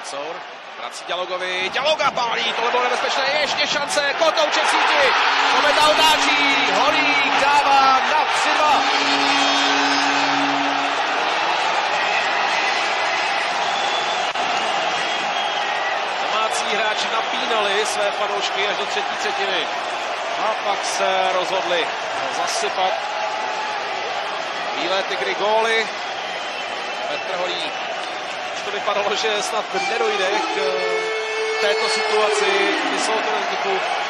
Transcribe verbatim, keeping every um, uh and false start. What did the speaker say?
Šencour vrací Dialogovi, Dialoga pálí, tohle bylo nebezpečné, ještě šance, Kotouček síti, Kometa otáčí, Holík dává na tři dva. Domácí hráči napínali své fanoušky až do třetí třetiny a pak se rozhodli zasypat Bílé tygry góly. Petr Holík. Už to vypadalo, že snad nedojde k této situaci, kdy jsou to